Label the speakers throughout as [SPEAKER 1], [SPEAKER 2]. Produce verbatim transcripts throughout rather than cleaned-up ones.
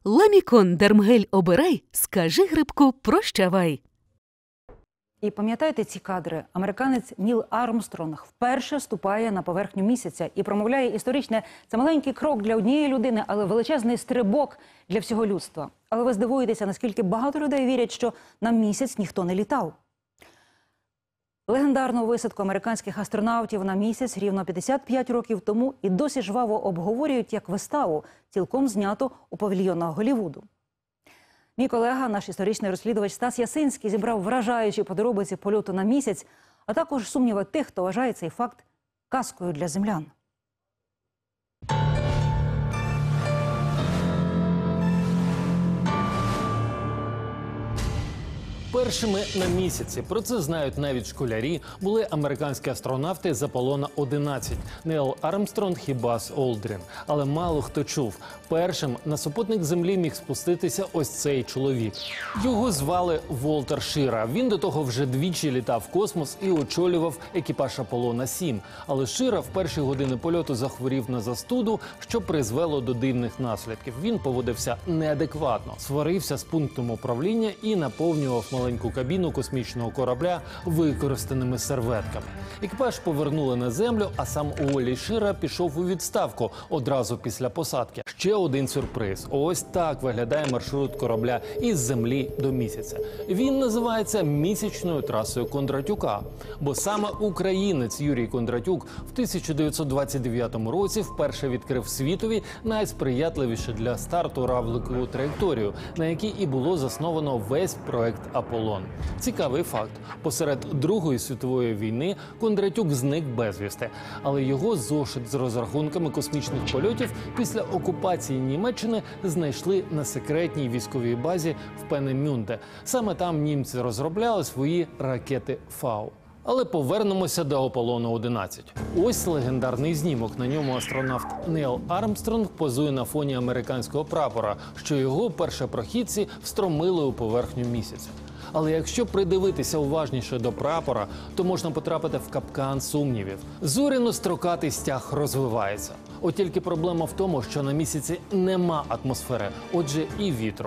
[SPEAKER 1] Ламікон Дермгель обирай, скажи грибку прощавай.
[SPEAKER 2] І пам'ятаєте ці кадри? Американець Ніл Армстронг вперше ступає на поверхню місяця і промовляє історичне: це маленький крок для однієї людини, але величезний стрибок для всього людства. Але ви здивуєтеся, наскільки багато людей вірять, що на місяць ніхто не літав. Легендарну висадку американських астронавтів на місяць рівно п'ятдесят п'ять років тому і досі жваво обговорюють як виставу, цілком зняту у павільйонах Голлівуду. Мій колега, наш історичний розслідувач Стас Ясинський, зібрав вражаючі подробиці польоту на місяць, а також сумніви тих, хто вважає цей факт казкою для землян.
[SPEAKER 3] Першими на місяці, про це знають навіть школярі, були американські астронавти з Аполлона одинадцять – Нейл Армстронг і Базз Олдрін. Але мало хто чув, першим на супутник Землі міг спуститися ось цей чоловік. Його звали Волтер Шира. Він до того вже двічі літав в космос і очолював екіпаж Аполлона сім. Але Шира в перші години польоту захворів на застуду, що призвело до дивних наслідків. Він поводився неадекватно, сварився з пунктом управління і наповнював маленьку кабіну космічного корабля використаними серветками. Екіпаж повернули на землю, а сам Уоллі Шира пішов у відставку одразу після посадки. Ще один сюрприз. Ось так виглядає маршрут корабля із Землі до місяця. Він називається місячною трасою Кондратюка. Бо саме українець Юрій Кондратюк в тисяча дев'ятсот двадцять дев'ятому році вперше відкрив світові найсприятливіше для старту равликову траєкторію, на якій і було засновано весь проект «Аполлон». Цікавий факт. Посеред Другої світової війни Кондратюк зник безвісти. Але його зошит з розрахунками космічних польотів після окупації Німеччини знайшли на секретній військовій базі в Пенемюнде. Саме там німці розробляли свої ракети «Фау». Але повернемося до Аполлону одинадцять. Ось легендарний знімок. На ньому астронавт Нейл Армстронг позує на фоні американського прапора, що його першопрохідці встромили у поверхню місяця. Але якщо придивитися уважніше до прапора, то можна потрапити в капкан сумнівів. Зоряно-строкатий стяг розвивається. От тільки проблема в тому, що на місяці нема атмосфери, отже і вітру.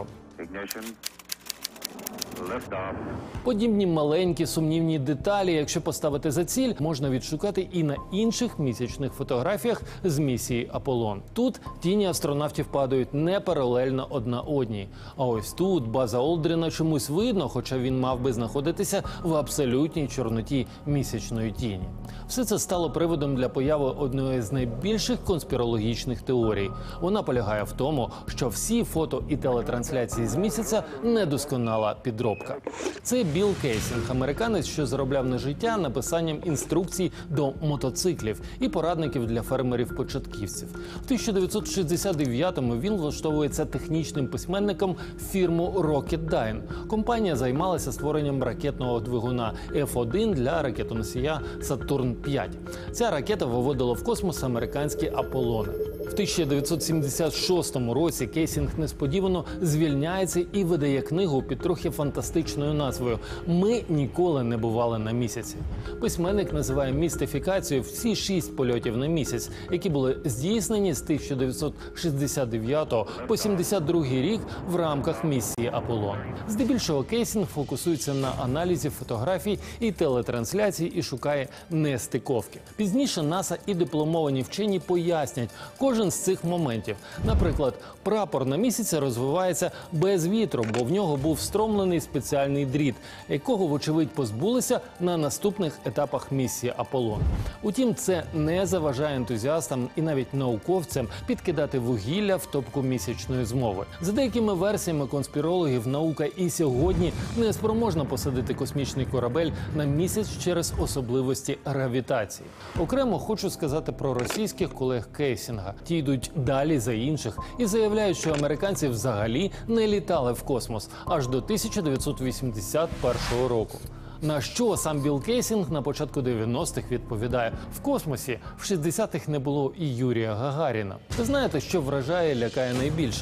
[SPEAKER 3] Подібні маленькі сумнівні деталі, якщо поставити за ціль, можна відшукати і на інших місячних фотографіях з місії «Аполлон». Тут тіні астронавтів падають не паралельно одна одній. А ось тут База Олдріна чомусь видно, хоча він мав би знаходитися в абсолютній чорноті місячної тіні. Все це стало приводом для появи одної з найбільших конспірологічних теорій. Вона полягає в тому, що всі фото і телетрансляції з місяця – недосконала підробка. Це Білл Кейсінг, американець, що заробляв на життя написанням інструкцій до мотоциклів і порадників для фермерів-початківців. В тисяча дев'ятсот шістдесят дев'ятому він влаштовується технічним письменником в фірму Rocketdyne. Компанія займалася створенням ракетного двигуна еф один для ракетоносія Сатурн п'ять. Ця ракета виводила в космос американські Аполлони. В тисяча дев'ятсот сімдесят шостому році Кейсінг несподівано звільняється і видає книгу під трохи фантастичною назвою «Ми ніколи не бували на місяці». Письменник називає містифікацією всі шість польотів на місяць, які були здійснені з тисяча дев'ятсот шістдесят дев'ятого по сімдесят другий рік в рамках місії «Аполлон». Здебільшого Кейсінг фокусується на аналізі фотографій і телетрансляцій і шукає нестиковки. Пізніше НАСА і дипломовані вчені пояснять кожен з цих моментів. Наприклад, прапор на місяці розвивається без вітру, бо в нього був встромлений спеціальний дріт, якого, вочевидь, позбулися на наступних етапах місії «Аполлон». Утім, це не заважає ентузіастам і навіть науковцям підкидати вугілля в топку місячної змови. За деякими версіями конспірологів, наука і сьогодні не спроможна посадити космічний корабель на місяць через особливості гравітації. Окремо хочу сказати про російських колег Кейсінга. Ті йдуть далі за інших і заявляють, що американці взагалі не літали в космос аж до тисяча дев'ятсот вісімдесят першого року. На що сам Білл Кейсінг на початку дев'яностих відповідає: в космосі в шістдесятих не було і Юрія Гагаріна. Ви знаєте, що вражає, лякає найбільше?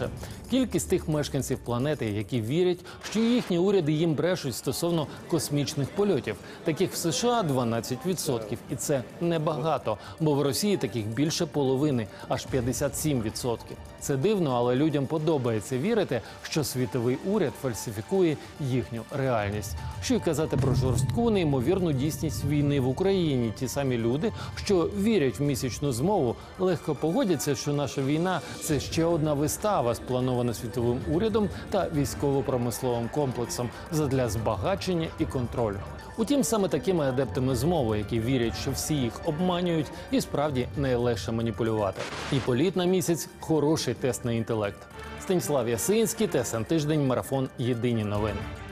[SPEAKER 3] Кількість тих мешканців планети, які вірять, що їхні уряди їм брешуть стосовно космічних польотів. Таких в США дванадцять відсотків. І це небагато, бо в Росії таких більше половини, аж п'ятдесят сім відсотків. Це дивно, але людям подобається вірити, що світовий уряд фальсифікує їхню реальність. Що й казати про жорстку, неймовірну дійсність війни в Україні. Ті самі люди, що вірять в місячну змову, легко погодяться, що наша війна – це ще одна вистава, спланована світовим урядом та військово-промисловим комплексом задля збагачення і контролю. Утім, саме такими адептами змови, які вірять, що всі їх обманюють, і справді найлегше маніпулювати. І політ на місяць – хороший тест на інтелект. Станіслав Ясинський, ТСН Тиждень, Марафон, Єдині новини.